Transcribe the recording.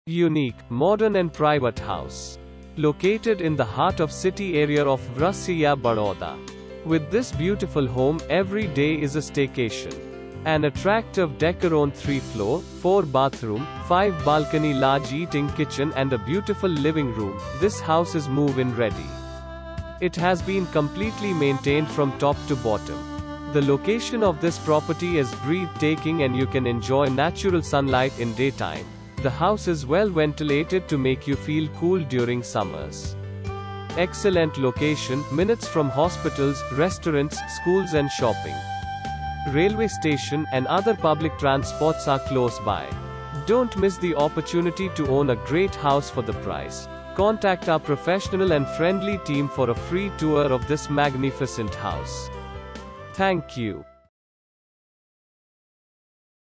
Unique, modern and private house. Located in the heart of city area of Vrasiya, Baroda. With this beautiful home, every day is a staycation. An attractive decor on 3-floor, 4 bathroom, 5 balcony, large eating kitchen and a beautiful living room. This house is move-in ready. It has been completely maintained from top to bottom. The location of this property is breathtaking and you can enjoy natural sunlight in daytime. The house is well ventilated to make you feel cool during summers. Excellent location, minutes from hospitals, restaurants, schools and shopping. Railway station and other public transports are close by. Don't miss the opportunity to own a great house for the price. Contact our professional and friendly team for a free tour of this magnificent house. Thank you.